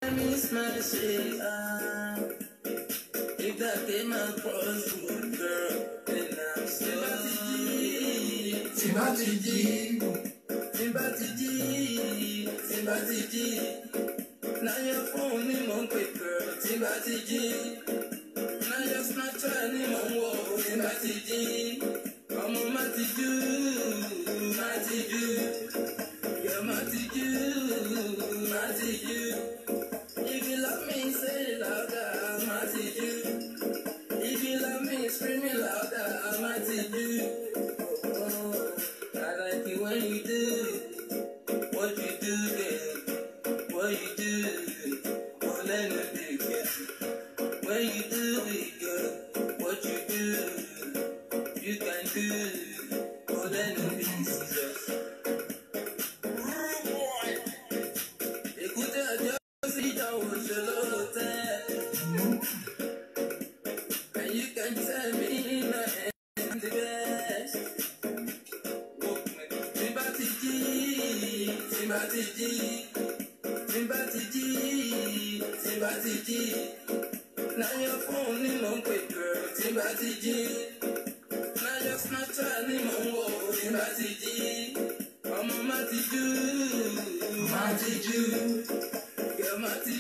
Miss my say, if that came across good girl, then I'm sorry. Sympathy. Now your phone in my quick girl, sympathy. Now your Snapchat in my wall, sympathy. I'm a matiju. You're matiju. If you love me, say it louder, I'm matiju. If you love me, scream it louder, I'm matiju. Oh, I like it when you do what you do, girl. What you do, oh, let me be careful. When you do it, girl, what you do, you can do, oh, let me be Jesus. Écoutez, adieu, si dans vos cheveux, and you can tell me I'm the best. Sympathy. Now your phone in my quick girl, sympathy. Now your Snapchat in my wall, sympathy. I'm a matiju. You're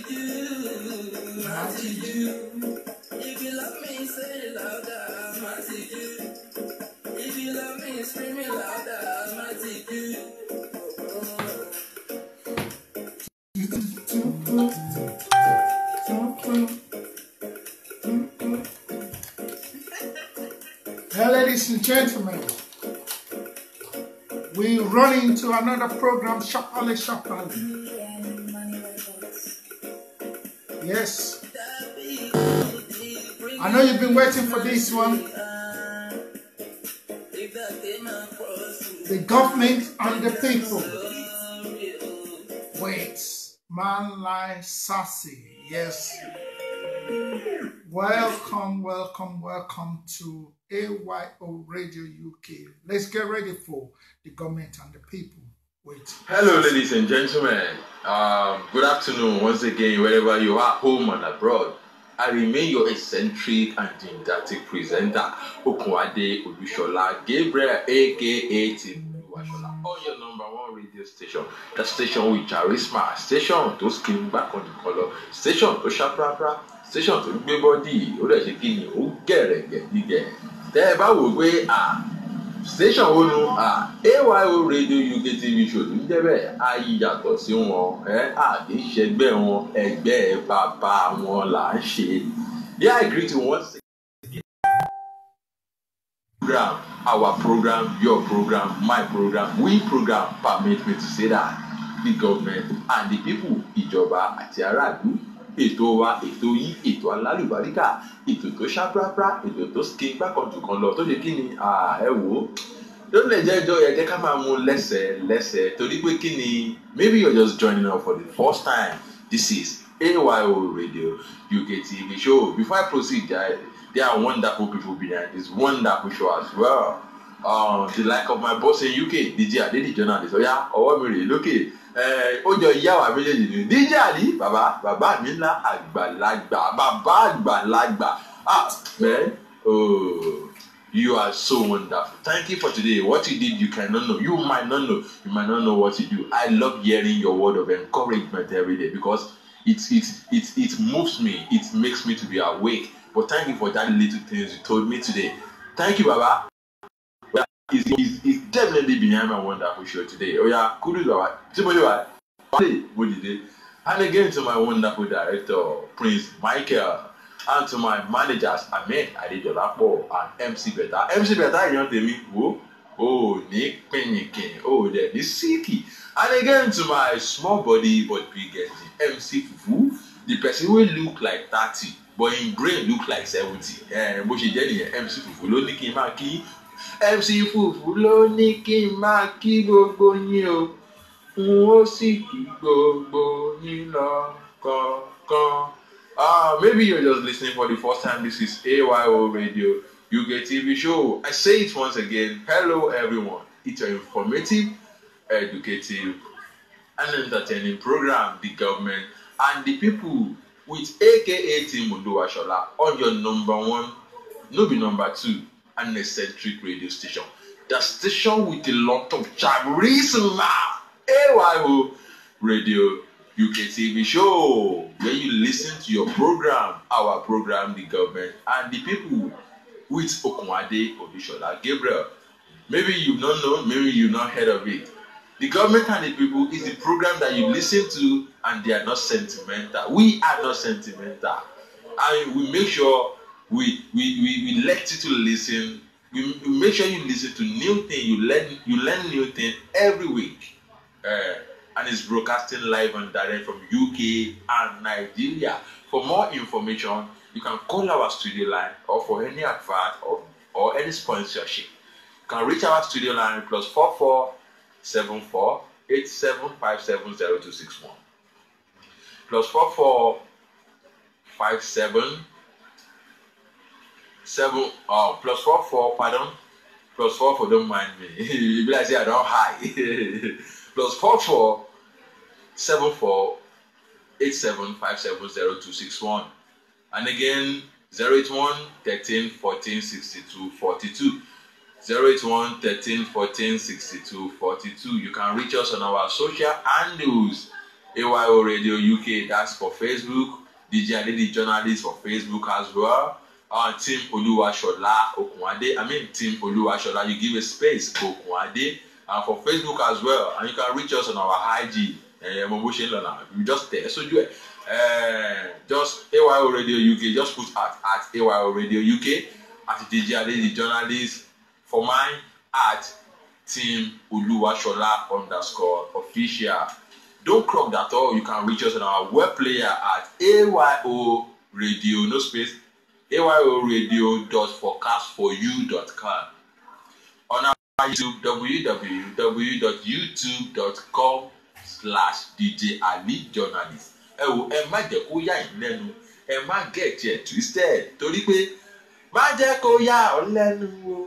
matiju. If you love me, say it louder, matiju. If you love me, scream it louder, matiju. Well, ladies and gentlemen, we run into another program, Shapale. Yes. I know you've been waiting for this one. The government and the people. Wait, man like Sassy. Yes. Welcome to AYO Radio UK. Let's get ready for the government and the people. Wait. Hello, ladies and gentlemen. Good afternoon once again, wherever you are, home and abroad. I remain your eccentric and didactic presenter, Okunade Obishola Gabriel, aka Tibuwashola, on your #1 radio station. The station with charisma, station to skin back on the color, station to shaprapra, station to gbé body, ó dẹ̀ ṣe kí ni ó gẹ̀rẹ̀gẹ̀. Tẹ́ ẹ bá wò pé station wo nu AYO Radio UK TV show ń jẹ́ bẹ́ẹ̀ ayé yàtọ̀ sí wọn kì í ṣẹgbẹ́ wọn ẹgbẹ́ bàbá wọn là ń ṣe. Yeah, I greet you once again. Our program, your program, my program, we program permit me to say that the government and the people, ìjọba àti aráàlú, ètò wa, ètò yìí, ètò alálùbáríkà, ètò tó ṣàprápra, ètò tó skin bákan kan lọ tó ṣe kí ni ẹ wò ó. Don't let jẹ́ ká máa mú lẹ́sẹ̀ torí pé kí ni, maybe you're just joining us for the first time. This is AYO Radio UK TV show. Before I proceed, there are wonderful people behind this wonderful show as well. The like of my boss in UK, DJ Adi, the journalist. Oya, ọwọ́ mi rè lókè. Ó jọ ìyá wa méjèèjì ni. DJ Adi, bàbá mi ńlá àgbàlagbà. Man, you are so wonderful. Thank you for today. What you did, you cannot know. You might not know. You might not know what you do. I love hearing your word of encouragement every day because it moves me. It makes me to be awake. But thank you for that little things you told me today. Thank you, Baba. Well, it's definitely behind my wonderful show today. Oh yeah, kudos, Baba. And again to my wonderful director, Prince Michael. And to my managers, Ahmed Adejolapo and MC Beta. MC Beta, you know, tell me, Nick Pennykin, there is Siki. And again to my small body but big engine, MC Fufu, the person will look like 30, but in brain look like 70. But she did MC Fufu, lo ní kí n máa kí. MC Fufu, lo ní kí n máa kí gbogbo yín o. N ó sì kí gbogbo yín lọ́kọ̀ọ̀kan. Maybe you're just listening for the first time. This is AYO Radio UK TV show. I say it once again. Hello, everyone. It's an informative, educative, and entertaining program, the government and the people with aka Team Oluwashola on your number one, no be number two, an eccentric radio station. The station with a lot of charisma. AYO Radio UK TV show, where you listen to your program, our program, the government, and the people with Okunade Obishola Gabriel. Maybe you've not known, maybe you've not heard of it. The government and the people is the program that you listen to, and they are not sentimental. We are not sentimental. And we make sure we let you to listen. We make sure you listen to new things. You learn new things every week. And it's broadcasting live and direct from UK and Nigeria. For more information, you can call our studio line, or for any advert or any sponsorship. You can reach our studio line +44 74 8757 0261 +44 57 7 +44 pardon +44 don't mind me. You be like say I don't high. +44 74 8757 0261 and again 081 13 14 62 42 081 13 14 62 42. You can reach us on our social handles. AYO Radio UK, that's for Facebook. DJ Adedi Journalist for Facebook as well. Team Oluwashola Okunade. Team Oluwashola, you give a space Okunade. And for Facebook as well. And you can reach us on our IG. You just there. So do it. Just AYO Radio UK. Just put at AYO Radio UK. At DJ Adedi Journalist. For mine, at Team Oluwashola _official. Don't crop that all. You can reach us on our web player at AYO Radio, no space, ayoradio.forecastforyou.com. On our YouTube, www.youtube.com/DJ Ali Journalist. Ẹ má jẹ́ kó yà yín lẹ́nu, ẹ má get it twisted. Torí pé má jẹ́ kó yà ọ́ lẹ́nu o.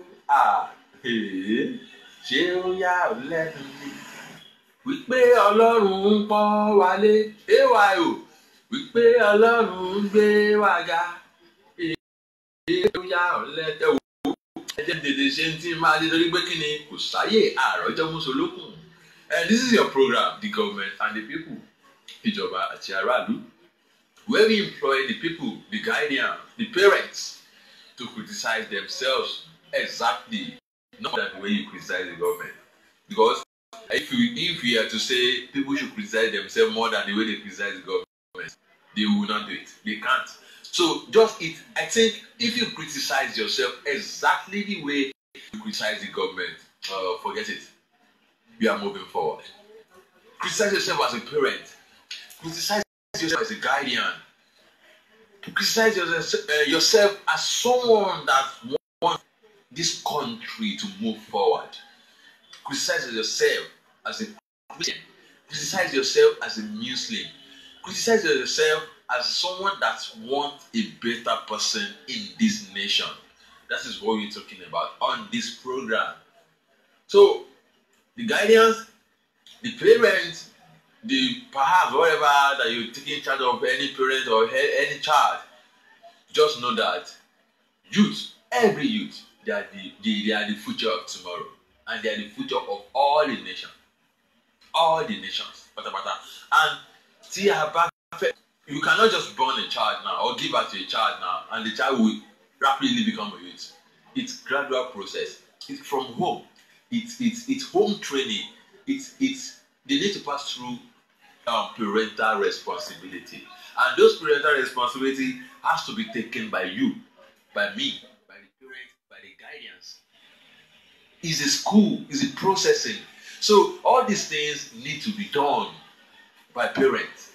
Ṣé ó yà ọ́ lẹ́nu ni? Wípé Ọlọ́run ń pọ́n wa lé, AYO. Wípé Ọlọ́run ń gbé wa ga. Ṣé ó yà ọ́ lẹ́nu? Ẹ jẹ́ tètè ṣe ń tí máa dé torí pé kí ni kò sáyè àròjọ́ mùsùlùkùn. And this is your program, the government and the people. Ìjọba àti aráàlú. Where we employ the people, the guardians, the parents to criticize themselves. Exactly, not that the way you criticize the government. Because if you are to say people should criticize themselves more than the way they criticize the government, they will not do it. They can't. So I think if you criticize yourself exactly the way you criticize the government, forget it. We are moving forward. Criticize yourself as a parent. Criticize yourself as a guardian. Criticize yourself as someone that wants this country to move forward. Criticize yourself as a Christian. Criticize yourself as a Muslim. Criticize yourself as someone that wants a better person in this nation. That is what we're talking about on this program. So, the guardians, the parents, perhaps whatever that you're taking charge of, any parent or any child, just know that youth, every youth, they are the future of tomorrow, and they are the future of all the nations, and you cannot just born a child now or give birth to a child now, and the child will rapidly become a youth. It's gradual process. It's from home. It's home training. They need to pass through parental responsibility, and those parental responsibility has to be taken by you, by me, by the parents, by the guardians. It's a school, it's a processing. So all these things need to be done by parents.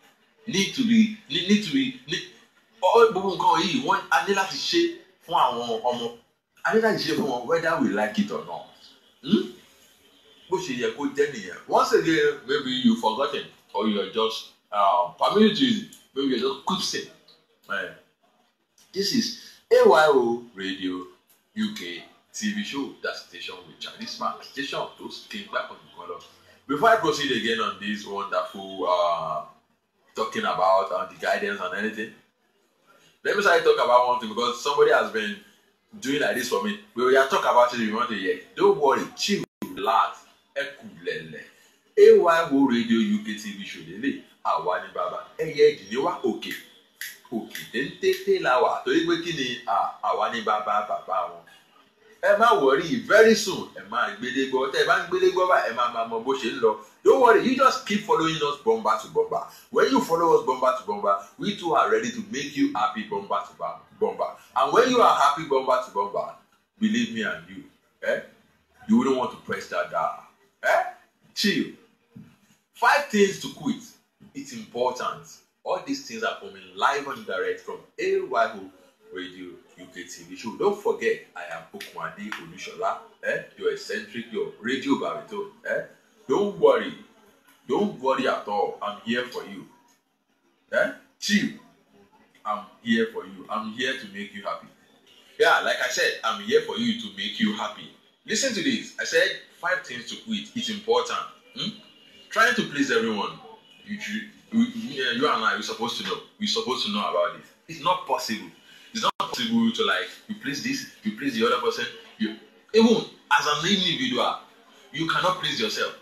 All gbogbo nǹkan yìí wọ́n a ní láti ṣe fún àwọn ọmọ, a ní láti ṣe fún wọn whether we like it or not. Bó ṣe yẹ kó jẹ́ nìyẹn. Once again, maybe you forgotten or you are just permitted to use it. Maybe you are just coopsing. This is AYO Radio UK TV show. That station with Charlie Smart. Station those came back on the color. Before I proceed again on this wonderful talking about the guidance and anything. Let me start talk about one thing because somebody has been doing like this for me. We are talking about it. We want to hear. Don't worry, chill, relax, ekulele. AYO Radio UK TV show lele. Àwa ni baba. Ẹyẹ ìdílé wa òkè. Òkè téńté la wà. Torí pé kí ni àwa ni baba wọn. Ẹ má worry, very soon ẹ máa gbélé gbọ́. Tẹ́ ẹ bá ń gbélé gbọ́ bá ẹ máa mọ bó ṣe ń lọ. Don't worry, you just keep following us bomber to bomber. When you follow us bomber to bomber, we too are ready to make you happy bomber to bomber. And when you are happy bomber to bomber, believe me and you, you wouldn't want to press that dial. Chill. 5 things to quit. It's important. All these things are coming live and direct from AYO Radio UK TV show. Don't forget, I am Okunade Olushola, your eccentric, your radio baritone. Don't worry at all. I'm here for you. Chill. I'm here for you. I'm here to make you happy. Yeah, like I said, I'm here for you to make you happy. Listen to this. I said 5 things to quit. It's important. Trying to please everyone. You and I, we're supposed to know. We're supposed to know about it. It's not possible. It's not possible to you please this, you please the other person. Even as an individual, you cannot please yourself.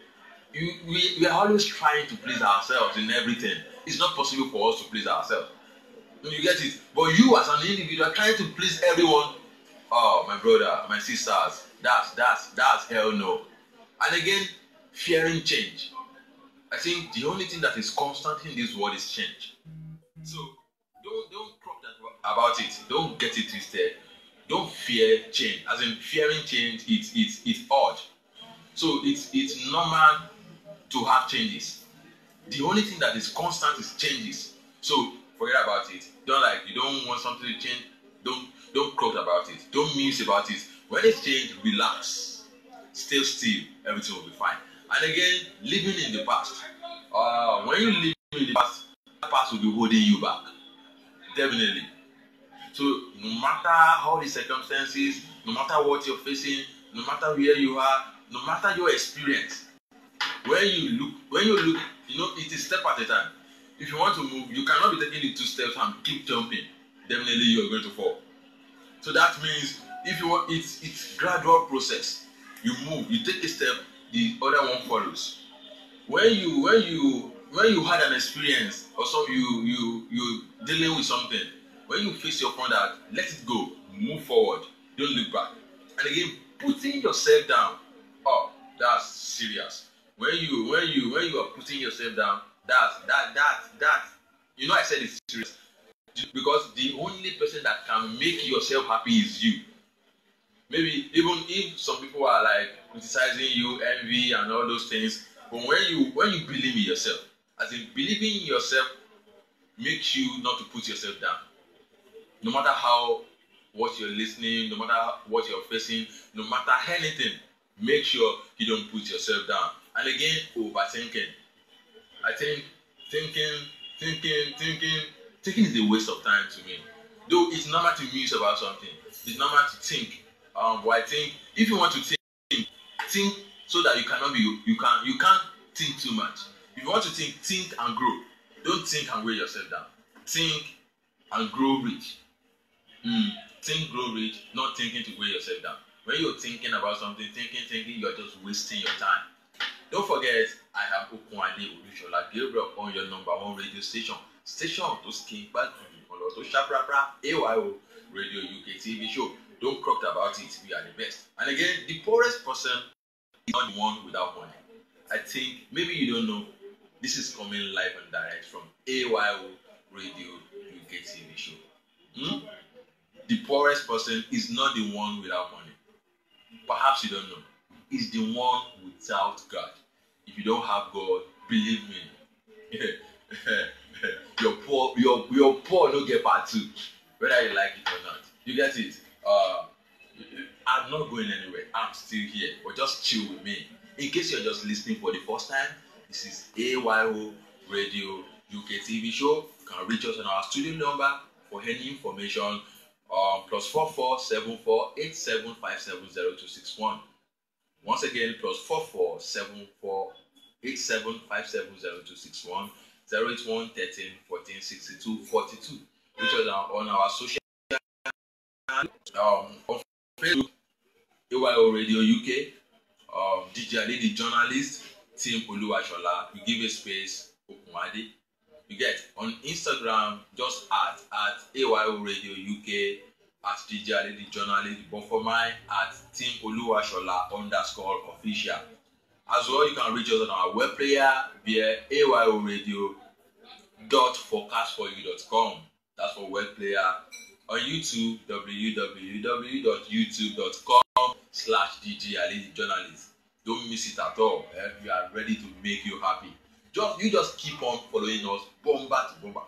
We are always trying to please ourselves in everything. It's not possible for us to please ourselves. You get it? But you as an individual trying to please everyone, oh my brother, my sisters, that's hell no. And again, fearing change. I think the only thing that is constant in this world is change. So don't crop that about it. Don't get it twisted. Don't fear change. As in fearing change, it's odd. So it's normal to have changes. The only thing that is constant is changes. So forget about it. You don't want something to change. Don't crop about it. Don't muse about it. When it's changed, relax. Stay still. Everything will be fine. And again, living in the past. When you live in the past, that past will be holding you back. Definitely. So no matter how the circumstances, no matter what you're facing, no matter where you are, no matter your experience, when you look, it is step at a time. If you want to move, you cannot be taking the 2 steps and keep jumping. Definitely you are going to fall. So that means if you want, it's gradual process. You move, you take a step, the other one follows. When you had an experience or you dealing with something, when you face your front out, let it go, move forward, don't look back. And again, putting yourself down, that's serious. When you are putting yourself down, that I said it's serious because the only person that can make yourself happy is you. Maybe even if some people are criticizing you, envy and all those things, but when you believe in yourself, as in believing in yourself makes you not to put yourself down. No matter what you're listening, no matter what you're facing, no matter anything, make sure you don't put yourself down. And again, overthinking. I think thinking is a waste of time to me. Though it's normal to muse about something, it's normal to think. But I think if you want to think so that you can't think too much. If you want to think and grow. Don't think and weigh yourself down. Think and grow rich. Think, grow rich, not thinking to weigh yourself down. When you're thinking about something, thinking, you're just wasting your time. Don't forget, I have Okunade Olushola Gabriel on your #1 radio station. Station to skin back to Shaprapra AYO Radio UK TV show. Don't croak about it. We are the best. And again, the poorest person is not the one without money. I think maybe you don't know. This is coming live and direct from AYO Radio UK TV show. The poorest person is not the one without money. Perhaps you don't know. It's the one without God. If you don't have God, believe me, you're poor, no get part 2. Whether you like it or not. You get it? I'm not going anywhere. I'm still here. But just chill with me. In case you're just listening for the first time, this is AYO Radio UK TV show. You can reach us on our studio number for any information. +44 74 87 57 0261. Once again, +44 74 87 57 0261. 081 13 14 62 42. Which is on our social on Facebook, AYO Radio UK, DJ Ali, the journalist, Team Oluwashola. You give a space, Okumade. You get on Instagram, just at AYO Radio UK, at DJ Ali, the journalist. But for mine, at Team Oluwashola _official. As well, you can reach us on our web player via ayoradio.forecastforyou.com. That's for web player. On YouTube, www.youtube.com/DJ Ali Journalist. Don't miss it at all. We are ready to make you happy. You just keep on following us, bomba to bomba.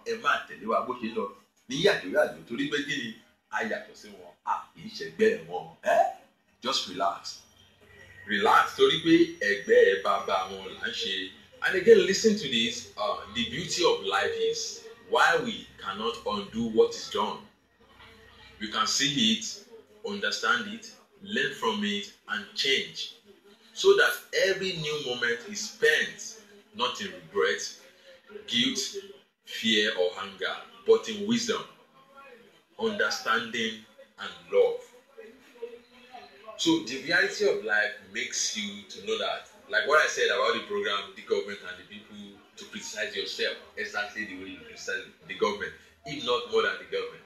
Just relax. Relax. And again, listen to this. The beauty of life is why we cannot undo what is done. We can see it, understand it, learn from it, and change. So that every new moment is spent not in regret, guilt, fear, or anger, but in wisdom, understanding, and love. So the reality of life makes you to know that, like what I said about the program, the government, and the people, to criticize yourself exactly the way you criticize the government, if not more than the government.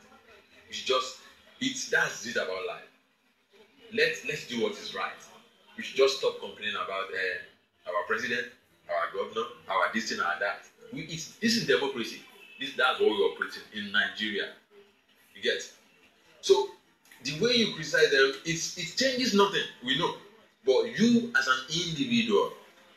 That's it about life. Let's do what is right. We should just stop complaining about our president, our governor, our this and our that. This is democracy. That's what we operate in Nigeria. You get? So the way you criticize them, it changes nothing. We know. But you as an individual,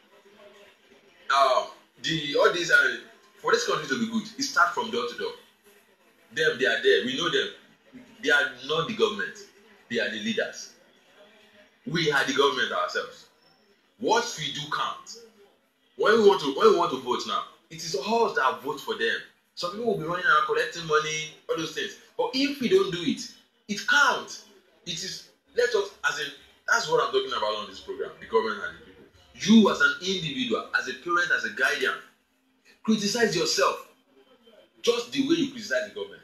for this country to be good, it starts from door to door. They are there. We know them. They are not the government. They are the leaders. We are the government ourselves. What we do counts. When we want to vote now, it is us that vote for them. Some people will be running around collecting money, all those things. But if we don't do it, it counts. That's what I'm talking about on this program, the government and the people. You as an individual, as a parent, as a guardian, criticize yourself just the way you criticize the government.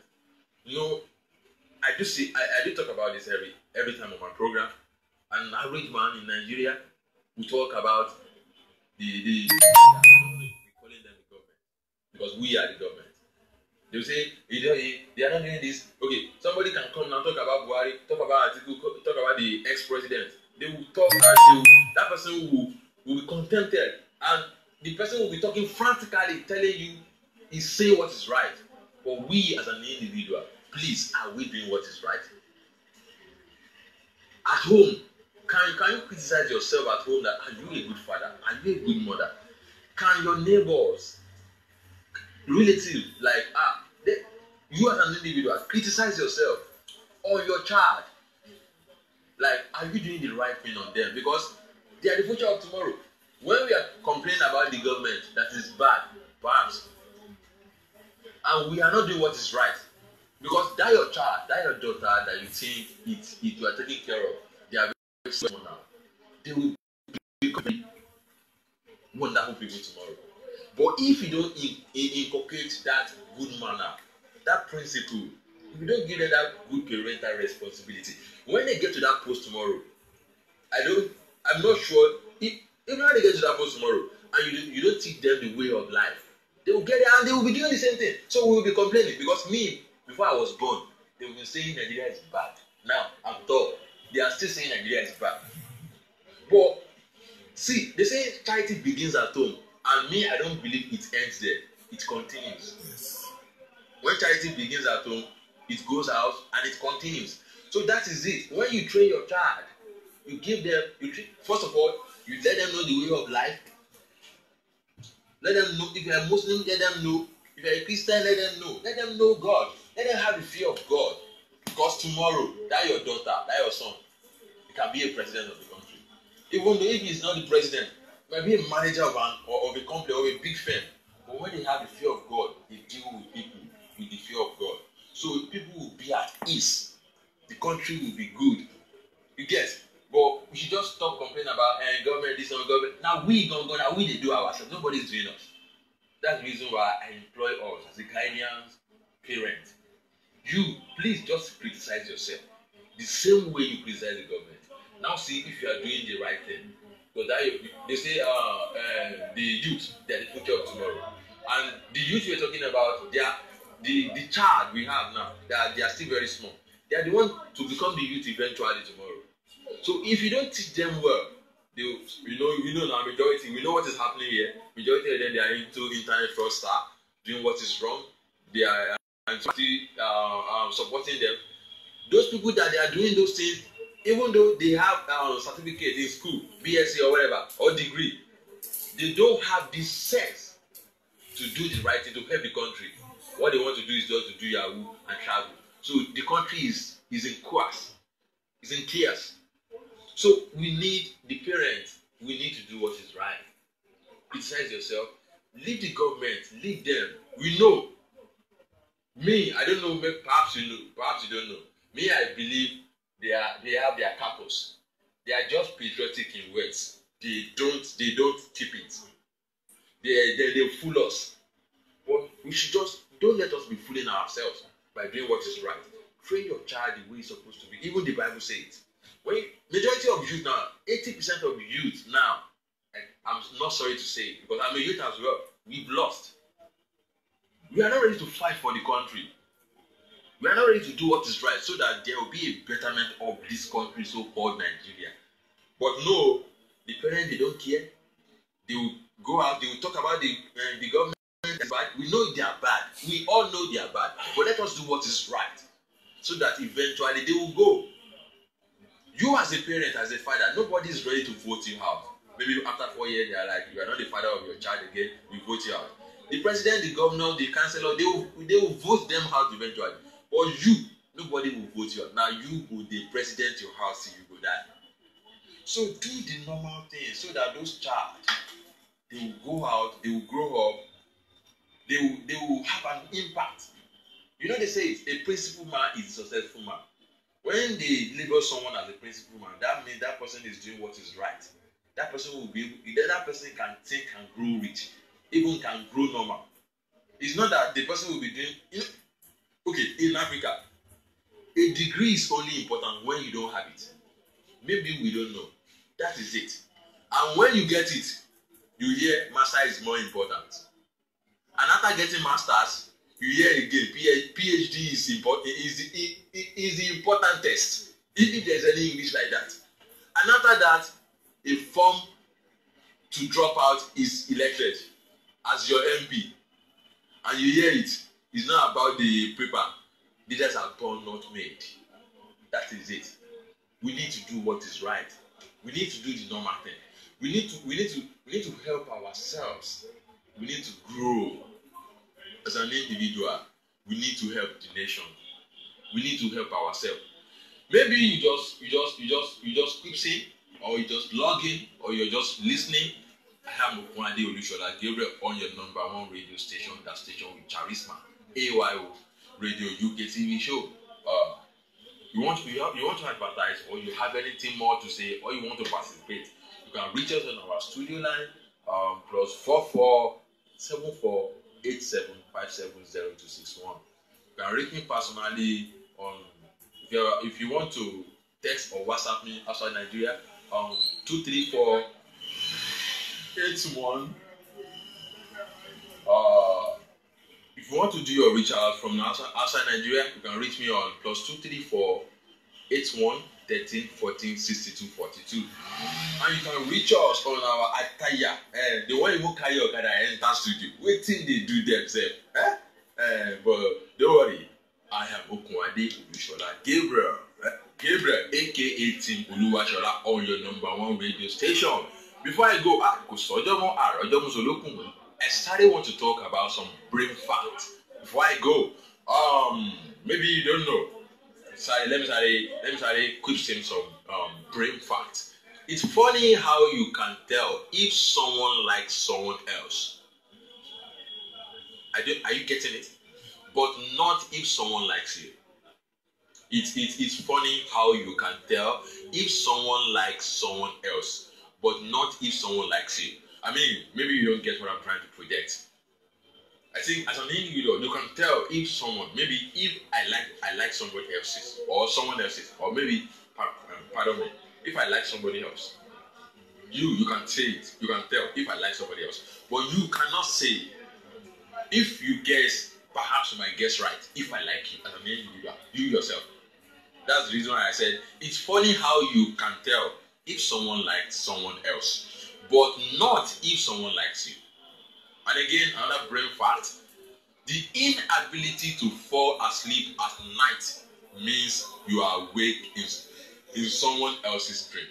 I do talk about this every time on my program. An average man in Nigeria will talk about we calling them the government because we are the government. They will say they are not doing this. Okay, somebody can come now talk about Buhari, talk about Atiku, talk about the ex-president. They will talk that person will be contented, and the person will be talking frantically, telling you he's saying what is right. But we as an individual, please, are we doing what is right? At home, can you criticize yourself at home that are you a good father? Are you a good mother? Can your neighbors, relatives, you as an individual, criticize yourself or your child? Are you doing the right thing on them? Because they are the future of tomorrow. When we are complaining about the government that is bad, perhaps, and we are not doing what is right, because that your child, that your daughter that you think you are taking care of, they are very small now. They will become wonderful people tomorrow. But if you don't inculcate that good manner, that principle, if you don't give them that good parental responsibility, when they get to that post tomorrow, I'm not sure even when they get to that post tomorrow and you don't teach them the way of life, they will get there and they will be doing the same thing. So we will be complaining because before I was born, they will be saying Nigeria is bad. Now I'm tall. They are still saying Nigeria is bad. But see, they say charity begins at home, and I don't believe it ends there. It continues. Yes. When charity begins at home, it goes out and it continues. So that is it. When you train your child, you give them. First of all, you let them know the way of life. Let them know. If you are Muslim, let them know. If you are a Christian, let them know. Let them know God. Let them have the fear of God. Because tomorrow, that your daughter, that your son, he can be a president of the country. Even though if he's not the president, he might be a manager of a company or a big firm. But when they have the fear of God, they deal with people with the fear of God. So people will be at ease. The country will be good. You get? But we should just stop complaining about government, this and government. Now we they do ourselves. Nobody's doing us. That's the reason why I employ us as a guardian parent. You, please just criticize yourself the same way you criticize the government. Now see if you are doing the right thing. Because they say the youth, they are the future of tomorrow. And the youth we are talking about, they are the child we have now, they are still very small. They are the one to become the youth eventually tomorrow. So if you don't teach them well, we know now majority, we know what is happening here. Majority of them, they are into internet fraudster, doing what is wrong. They are supporting them. Those people that they are doing those things, even though they have certificate in school, BSc or whatever, or degree, they don't have this sense to do the right thing to help the country. What they want to do is just to do Yahoo and travel. So the country is in chaos, is in chaos. So we need the parents. We need to do what is right. Criticize yourself. Leave the government. Leave them. We know. Me, I don't know. Perhaps you know. Perhaps you don't know. Me, I believe they have their purpose. They are just patriotic in words. They don't keep it. They fool us. But we should just don't let us be fooling ourselves by doing what is right. Train your child the way it's supposed to be. Even the Bible says it. When majority of youth now, 80% of youth now, I'm not sorry to say it, because I'm a youth as well, we've lost. We are not ready to fight for the country. We are not ready to do what is right so that there will be a betterment of this country so-called Nigeria. But no, the parents, they don't care. They will go out, they will talk about the government is bad. We know they are bad. We all know they are bad. But let us do what is right so that eventually they will go. You as a parent, as a father, nobody is ready to vote you out. Maybe after 4 years, they are like, you are not the father of your child again, we vote you out. The president, the governor, the councillor, they will vote them out eventually. But you, nobody will vote you out. Now you will the president your house till you go die. So do the normal thing so that those child, they will go out, they will grow up, they will have an impact. You know they say it, a principled man is a successful man. When they label someone as a principal man, that means that person is doing what is right. That person will be able, that person can think and grow rich, even can grow normal. It's not that the person will be doing, okay, in Africa, a degree is only important when you don't have it. Maybe we don't know. That is it. And when you get it, you hear master is more important. And after getting masters, you hear again PhD is important. Is the important test. If there's any English like that. And after that, a form to drop out is elected as your MP. And you hear it. It's not about the paper. Leaders are born, not made. That is it. We need to do what is right. We need to do the normal thing. We need to help ourselves. We need to grow as an individual. We need to help the nation. We need to help ourselves. Maybe you just keep saying, or you just log in, or you're just listening. I am Okunade Olushola Gabriel on your #1 radio station, that station with Charisma, AYO Radio UK TV show. You want to advertise, or you have anything more to say, or you want to participate, you can reach us on our studio line +44 74 87 570261. You can reach me personally on if you want to text or WhatsApp me outside Nigeria 234 81. If you want to do your reach out from outside Nigeria, you can reach me on +234 81 13 14 62 42. And you can reach us on our attire. The one who carry your car enter studio. Wait till they do themselves. But don't worry. I am Okunade Olushola Gabriel. Gabriel, aka Team Oluwashola, on your #1 radio station. Before I go, I started want to talk about some brain facts. Before I go, maybe you don't know. Let me start quick saying some brain facts. It's funny how you can tell if someone likes someone else. Are you getting it? But not if someone likes you. It's funny how you can tell if someone likes someone else, but not if someone likes you. I mean, maybe you don't get what I'm trying to project. I think as an individual, you can tell if someone, maybe if I like somebody else's, or someone else's, or maybe, pardon me, if I like somebody else, you can say it, you can tell if I like somebody else, but you cannot say if you guess, perhaps you might guess right, if I like you as an individual, you yourself. That's the reason why I said it's funny how you can tell if someone likes someone else, but not if someone likes you. And again, another brain fact, the inability to fall asleep at night means you are awake in someone else's dream.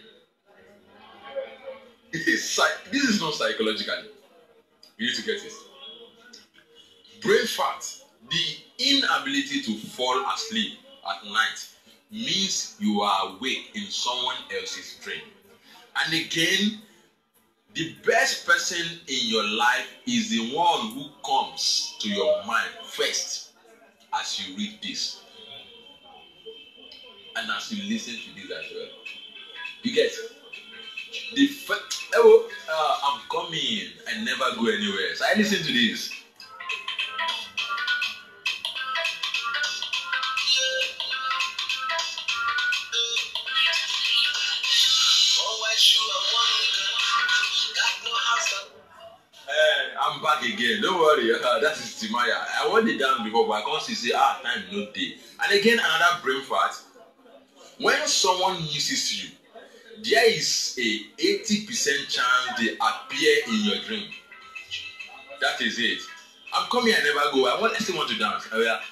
This is not psychologically. You need to get this. Brain fact, the inability to fall asleep at night means you are awake in someone else's dream. And again, the best person in your life is the one who comes to your mind first as you read this and as you listen to this as well. You get the first, I'm coming, I never go anywhere. So I listen to this. I'm back again. Don't worry. That is Timaya. I want it down before, but I can't say, time no day. And again, another brain fact. When someone misses you, there is a 80% chance they appear in your dream. That is it. I'm coming, I never go. I still want to dance. Oh, yeah.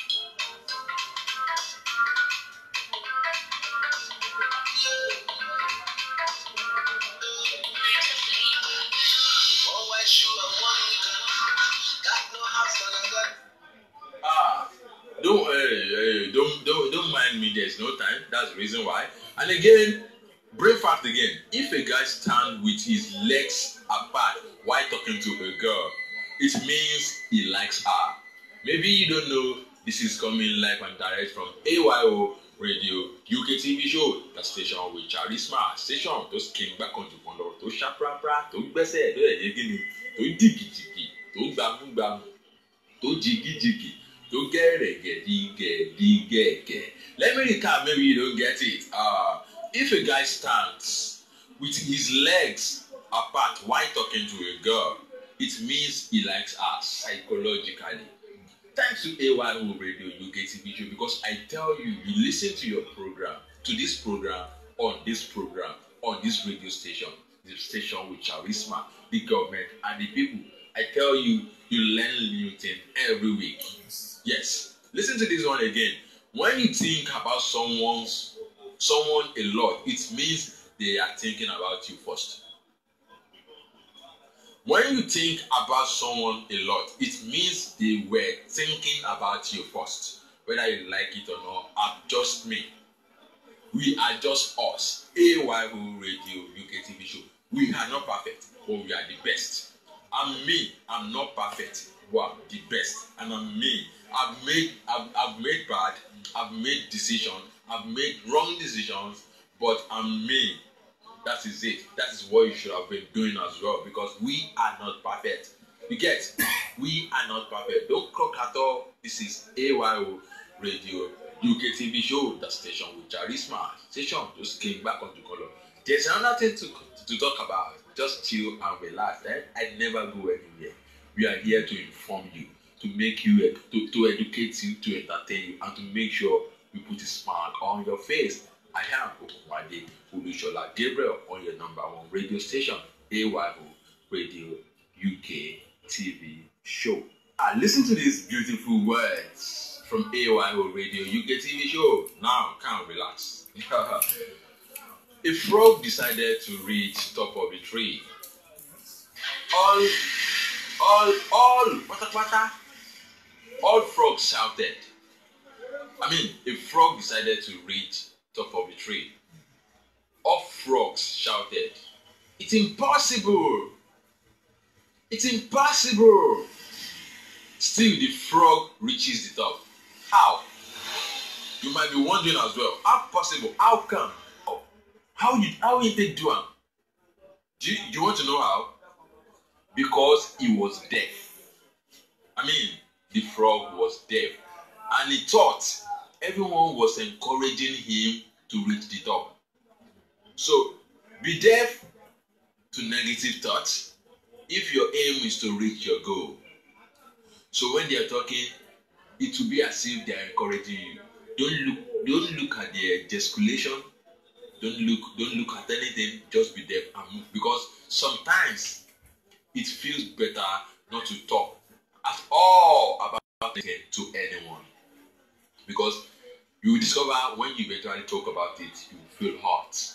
Don't mind me, there's no time. That's the reason why. And again, brain fact again. If a guy stands with his legs apart while talking to a girl, it means he likes her. Maybe you don't know, this is coming live and direct from AYO Radio, UK TV show, the station with Charisma, station, those king back on the wonder, to shaprapra, to bese, to diggy, to bam, to jiggy. To get. Let me recap, maybe you don't get it. If a guy stands with his legs apart while talking to a girl, it means he likes her psychologically. Thanks to AYO Radio UK TV show, because I tell you, you listen to your program, to this program, on this radio station, the station with Charisma, the government, and the people. I tell you, you learn new things every week. Yes. Listen to this one again. When you think about someone a lot, it means they are thinking about you first. When you think about someone a lot, it means they were thinking about you first. Whether you like it or not, I'm just me. We are just us. AYO Radio UK TV show. We are not perfect, but we are the best. I'm me. I'm not perfect. Wow, the best. And I'm me. I've made bad. I've made decisions. I've made wrong decisions. But I'm me. That is it. That is what you should have been doing as well. Because we are not perfect. You get? We are not perfect. Don't croak at all. This is AYO Radio UK TV show. The station with Charisma. Station just came back onto color. There's another thing to talk about. Just chill and relax. I never go anywhere. We are here to inform you, to make you, to educate you, to entertain you, and to make sure we put a smile on your face. I am Okunwade Olushola Gabriel on your #1 radio station, AYO Radio UK TV show. Listen to these beautiful words from AYO Radio UK TV show. Now, can't relax. A frog decided to reach top of the tree. All frogs shouted. A frog decided to reach top of the tree. All frogs shouted, "It's impossible! It's impossible!" Still, the frog reaches the top. How? You might be wondering as well. How possible? How come? How did they do it? Do you want to know how? Because he was deaf. the frog was deaf, and he thought everyone was encouraging him to reach the top. So, be deaf to negative thoughts if your aim is to reach your goal. So when they are talking, it will be as if they are encouraging you. Don't look at their gesticulation. Don't look at anything. Just be deaf and move. Because sometimes it feels better not to talk at all about it to anyone. Because you will discover when you eventually talk about it, you will feel hurt.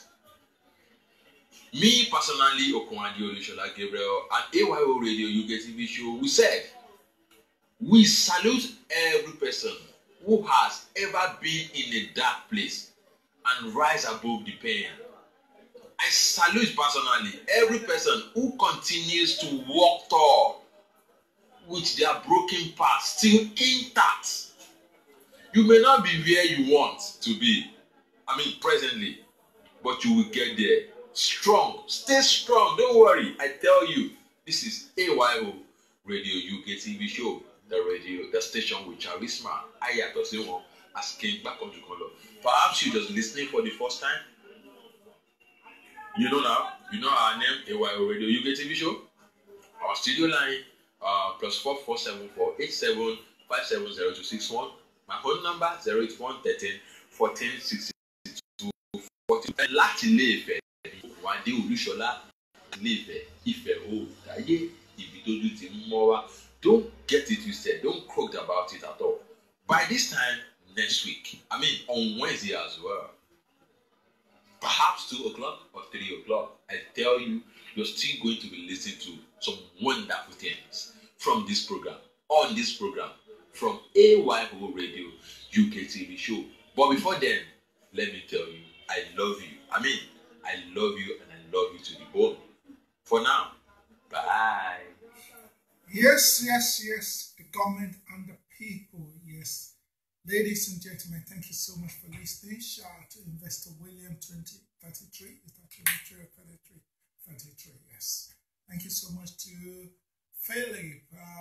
Me personally, Okwandi Olushola Gabriel, at AYO Radio UK TV show, we said, we salute every person who has ever been in a dark place and rise above the pain. I salute personally every person who continues to walk toward with their broken past still intact. You may not be where you want to be, presently, but you will get there. Strong, stay strong, don't worry. I tell you, this is AYO Radio UK TV show, the station with Charisma, Ayato Siwon, as King back on to color. Perhaps you're just listening for the first time. You know now, you know our name, AYO Radio UK TV show. Our studio line, +4474 87 570 My phone number 081 13 14 62 40. Láti Ilé-Ifẹ̀, Wande Olúṣọlá, Ilé-Ifẹ̀, Ifẹ̀ o, Táyé, ibi tójú ti mọ́ wá. Don't get it twisted. Don't croak about it at all. By this time next week, on Wednesday as well, perhaps 2 o'clock or 3 o'clock, I tell you, you're still going to be listening to some wonderful things from this program, on this program, from AYO Radio UK TV show. But before then, let me tell you, I love you. I love you and I love you to the bone. For now, bye. Yes. The government and the people. Yes. Ladies and gentlemen, thank you so much for listening. Shout out to Investor William 2033. Is that 23 or 33? 33, yes. Thank you so much to Philip.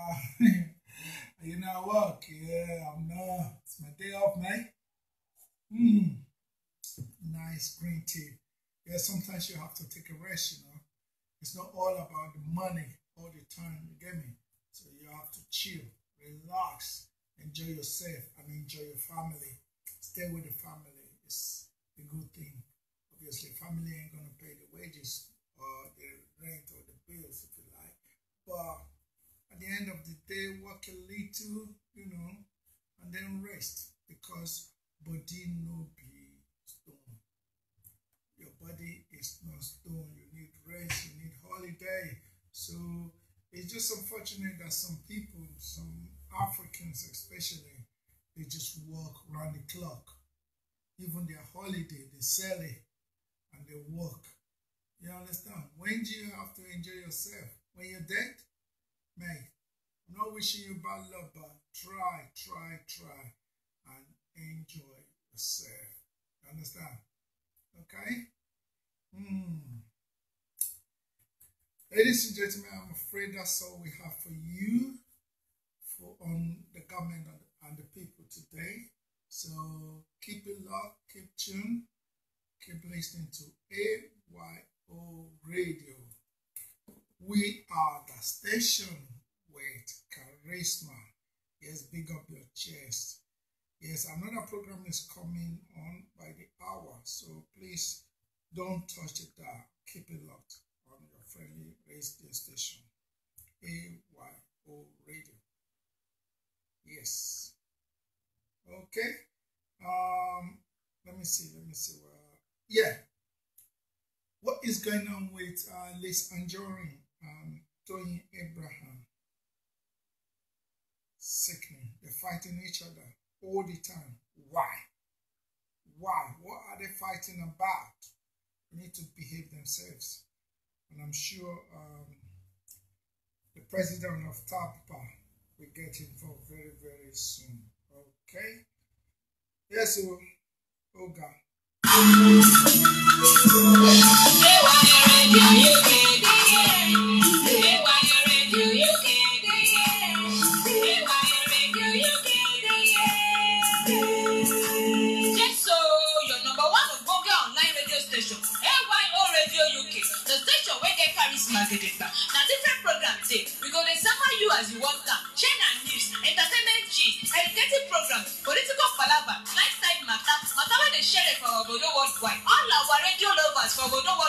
I work. Yeah, it's my day off, mate. Nice green tea. Yeah, sometimes you have to take a rest, It's not all about the money all the time, you get me? So you have to chill, relax, enjoy yourself and enjoy your family. Stay with the family. It's a good thing. Obviously, family ain't going to pay the wages or the rent or the bills, if you like. But at the end of the day, work a little, and then rest. Because body no be stone. Your body is not stone. You need rest, you need holiday. So it's just unfortunate that some people, some Africans especially, they just work around the clock. Even their holiday, they sell it and they work. You understand? When do you have to enjoy yourself? When you're dead? Mate, I'm not wishing you bad luck, but try and enjoy yourself. You understand? Okay? Ladies and gentlemen, I'm afraid that's all we have for you on the government and the people today. So keep it locked, keep tuned, keep listening to AYO Radio. We are the station with charisma. Yes, big up your chest. Yes, another program is coming on by the hour. So please don't touch it down. Keep it locked on your friendly radio station. AYO Radio. Yes. Okay. Let me see. What is going on with Liz Anjorin and Tony Abraham? Sickening. They're fighting each other all the time. Why? What are they fighting about? They need to behave themselves. And I'm sure the president of TAPA will get involved very, very soon. Okay? Yes, Oga. plenty programs, political palaver, lifestyle matter wey dey share for Obodo worldwide. All our radio lovers for Obodo